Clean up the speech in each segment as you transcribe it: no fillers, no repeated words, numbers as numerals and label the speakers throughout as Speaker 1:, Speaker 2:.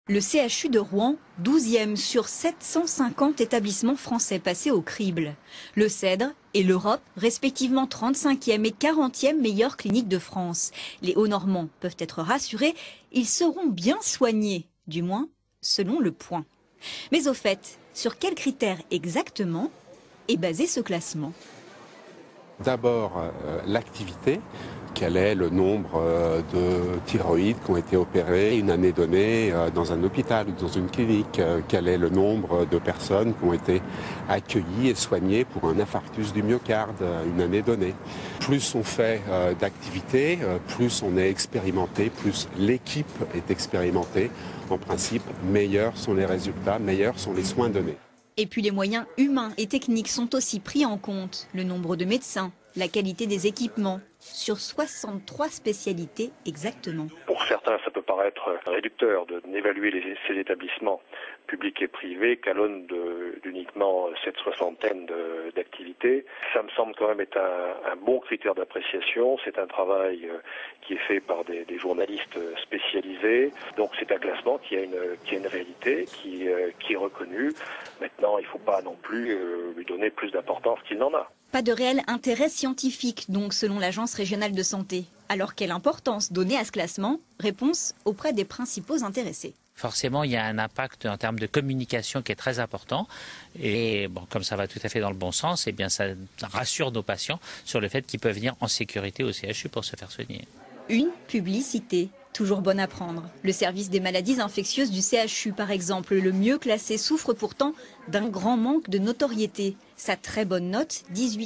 Speaker 1: Le CHU de Rouen, 12e sur 750 établissements français passés au crible. Le Cèdre et l'Europe, respectivement 35e et 40e meilleure clinique de France. Les Hauts-Normands peuvent être rassurés, ils seront bien soignés, du moins selon le point. Mais au fait, sur quels critères exactement est basé ce classement?
Speaker 2: D'abord, l'activité. Quel est le nombre de thyroïdes qui ont été opérés une année donnée dans un hôpital ou dans une clinique? Quel est le nombre de personnes qui ont été accueillies et soignées pour un infarctus du myocarde une année donnée? Plus on fait d'activité, plus on est expérimenté, plus l'équipe est expérimentée. En principe, meilleurs sont les résultats, meilleurs sont les soins donnés.
Speaker 1: Et puis les moyens humains et techniques sont aussi pris en compte. Le nombre de médecins, la qualité des équipements, sur 63 spécialités exactement.
Speaker 3: Pour certains, ça peut paraître réducteur d'évaluer ces établissements publics et privés qu'à l'aune d'uniquement cette soixantaine d'activités. Ça me semble quand même être un bon critère d'appréciation. C'est un travail qui est fait par des journalistes spécialisés. Donc c'est un classement qui a une réalité, qui est reconnue. Maintenant, il ne faut pas non plus lui donner plus d'importance qu'il n'en a.
Speaker 1: Pas de réel intérêt scientifique, donc, selon l'Agence régionale de santé. Alors, quelle importance donner à ce classement? Réponse auprès des principaux intéressés.
Speaker 4: Forcément, il y a un impact en termes de communication qui est très important. Et bon, comme ça va tout à fait dans le bon sens, eh bien, ça rassure nos patients sur le fait qu'ils peuvent venir en sécurité au CHU pour se faire soigner.
Speaker 1: Une publicité, toujours bonne à prendre. Le service des maladies infectieuses du CHU, par exemple, le mieux classé, souffre pourtant d'un grand manque de notoriété. Sa très bonne note,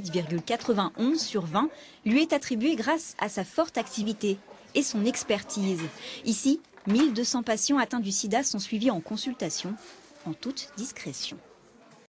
Speaker 1: 18,91 sur 20, lui est attribuée grâce à sa forte activité et son expertise. Ici, 1200 patients atteints du sida sont suivis en consultation, en toute discrétion.